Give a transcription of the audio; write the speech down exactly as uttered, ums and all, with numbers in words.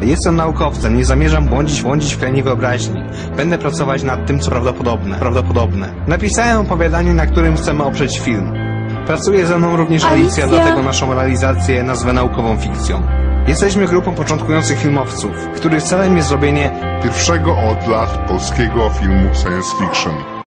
Jestem naukowcem, nie zamierzam błądzić, błądzić w krainie wyobraźni. Będę pracować nad tym, co prawdopodobne. prawdopodobne. Napisałem opowiadanie, na którym chcemy oprzeć film. Pracuje ze mną również Alicja, dlatego naszą realizację nazwę naukową fikcją. Jesteśmy grupą początkujących filmowców, których celem jest zrobienie pierwszego od lat polskiego filmu science fiction.